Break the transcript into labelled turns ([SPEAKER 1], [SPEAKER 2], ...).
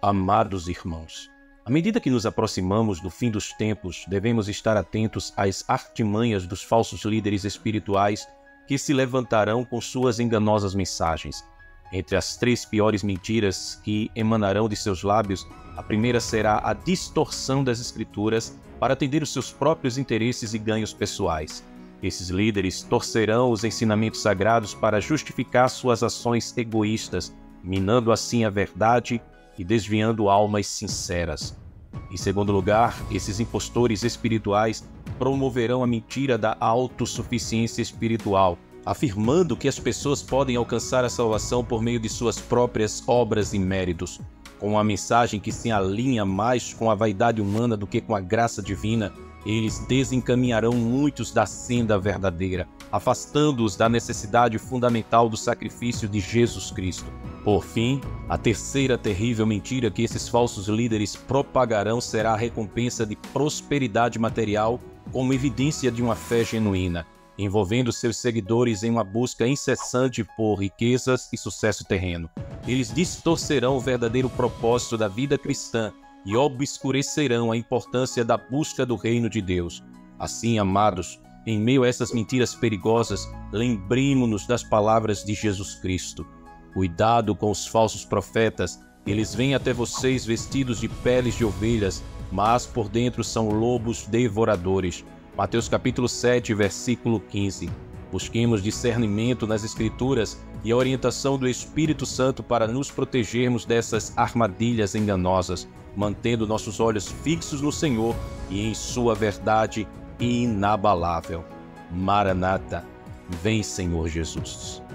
[SPEAKER 1] Amados irmãos, à medida que nos aproximamos do fim dos tempos, devemos estar atentos às artimanhas dos falsos líderes espirituais que se levantarão com suas enganosas mensagens. Entre as 3 piores mentiras que emanarão de seus lábios, a primeira será a distorção das Escrituras para atender os seus próprios interesses e ganhos pessoais. Esses líderes torcerão os ensinamentos sagrados para justificar suas ações egoístas, minando assim a verdade e desviando almas sinceras. Em segundo lugar, esses impostores espirituais promoverão a mentira da autossuficiência espiritual, afirmando que as pessoas podem alcançar a salvação por meio de suas próprias obras e méritos. Com uma mensagem que se alinha mais com a vaidade humana do que com a graça divina, eles desencaminharão muitos da senda verdadeira, afastando-os da necessidade fundamental do sacrifício de Jesus Cristo. Por fim, a terceira terrível mentira que esses falsos líderes propagarão será a recompensa de prosperidade material como evidência de uma fé genuína, envolvendo seus seguidores em uma busca incessante por riquezas e sucesso terreno. Eles distorcerão o verdadeiro propósito da vida cristã e obscurecerão a importância da busca do reino de Deus. Assim, amados, em meio a essas mentiras perigosas, lembremo-nos das palavras de Jesus Cristo. Cuidado com os falsos profetas, eles vêm até vocês vestidos de peles de ovelhas, mas por dentro são lobos devoradores. Mateus capítulo 7, versículo 15. Busquemos discernimento nas Escrituras e a orientação do Espírito Santo para nos protegermos dessas armadilhas enganosas, mantendo nossos olhos fixos no Senhor e em sua verdade inabalável. Maranata, vem Senhor Jesus.